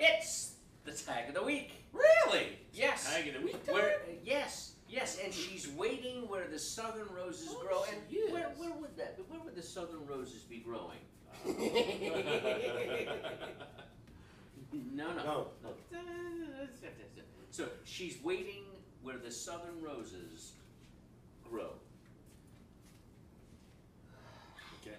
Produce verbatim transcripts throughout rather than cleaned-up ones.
It's the tag of the week. Really? Yes. Tag of the week time? Where, uh, yes, yes, and she's waiting where the southern roses Oh, grow. she And is. where, where would that? Where would the southern roses be growing? No, no. No. no. So she's waiting where the southern roses grow. Okay.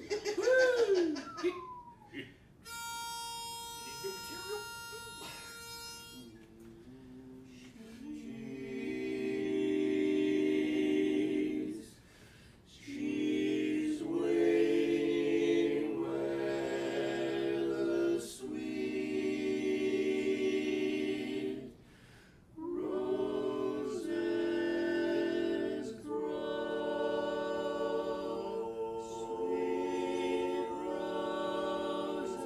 She's waiting where the sweet roses grow. Sweet roses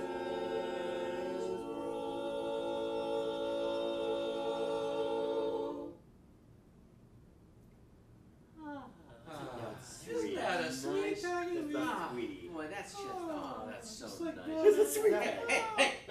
grow. Isn't that a sweet tag of the week? Ah, boy, that's just, oh, that's so Just like nice. that. It's a sweet Hey, hey, hey,